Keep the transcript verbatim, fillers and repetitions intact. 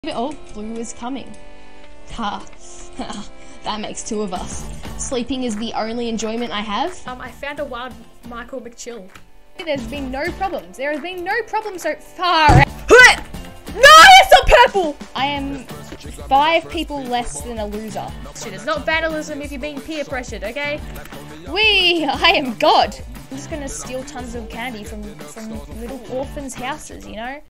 Oh, Blue is coming. Ha. That makes two of us. Sleeping is the only enjoyment I have. Um, I found a wild Michael McChill. There's been no problems. There has been no problems so far. No, it's not purple! I am five people less than a loser. Shit, it's not vandalism if you're being peer pressured, okay? We, I am God. I'm just gonna steal tons of candy from, from little orphans' houses, you know?